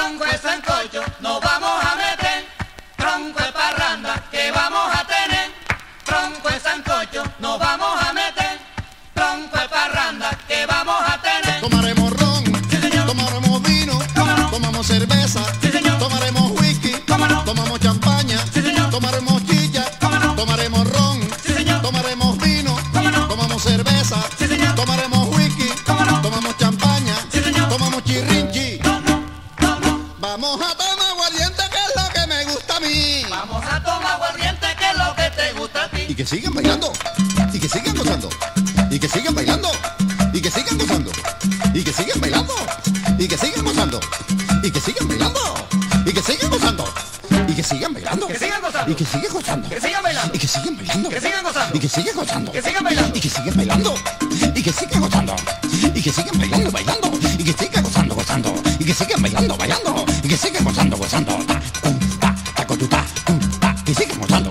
tronco de sancocho, nos vamos a meter, tronco de parranda que vamos a tener, tronco de sancocho, nos vamos a meter, tronco de parranda que vamos a tener. Tomaremos ron, sí, señor. Tomaremos vino, No? tomamos cerveza, Sí, señor. Tomaremos whisky, No? tomamos champaña, Sí, señor. Tomaremos chicha, No? tomaremos ron, Sí, señor. tomaremos vino, No? tomamos cerveza, Sí, señor. tomaremos whisky, No? tomamos champaña, Sí, señor. tomamos chirrinchi. No. Vamos a tomar aguardiente, que es lo que me gusta a mí. Vamos a tomar aguardiente que es lo que te gusta a ti. Y que sigan bailando, y que sigan gozando, y que sigan bailando, y que sigan gozando, y que sigan bailando, y que sigan gozando, y que sigan bailando, y que sigan gozando, y que sigan bailando, Que sigan gozando. y que sigan gozando, Que sigan bailando. y que sigan bailando, Que sigan gozando. y que sigan gozando, Que sigan bailando. y que sigan bailando, y que sigan gozando, y que sigan bailando, bailando, y que sigan gozando, gozando, y que sigan bailando, bailando, y que sigan gozando, gozando, ta, taco, tu, ta, y sigan gozando.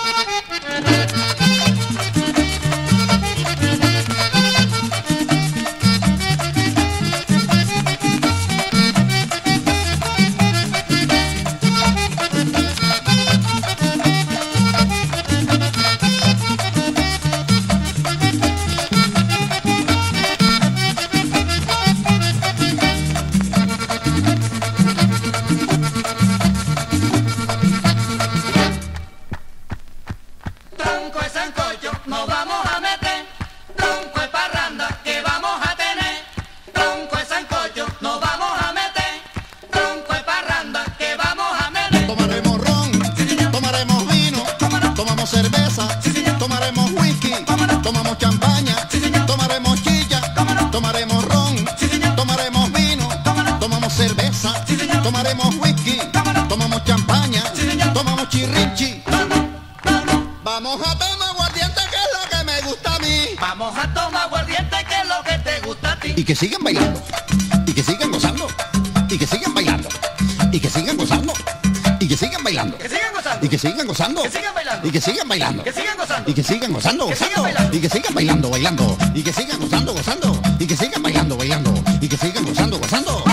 Tronco de sancocho, nos vamos a meter, tronco de parranda que vamos a tener, tronco de sancocho, nos vamos a meter, tronco de parranda que vamos a meter. Tomaremos ron, Sí, señor. tomaremos vino, No? tomamos cerveza, Sí, señor. tomaremos whisky, No? tomamos champaña, Sí, señor. tomaremos chicha, No? tomaremos ron, Sí, señor. tomaremos vino, No? tomamos cerveza, Sí, señor. tomaremos whisky, No? tomamos champaña, Sí, señor. tomamos chirrinchi. No. Vamos a tomar aguardiente, que es lo que me gusta a mí. Vamos a tomar aguardiente que es lo que te gusta a ti. Y que sigan bailando, y que sigan gozando, y que sigan bailando, y que sigan gozando, y que sigan bailando, Que sigan gozando. y que sigan gozando, Que sigan bailando. y que sigan bailando, Que sigan gozando. y que sigan gozando, Que sigan gozando, bailando. y que sigan bailando, bailando, y que sigan gozando, gozando, y que sigan bailando, bailando, y que sigan gozando, gozando,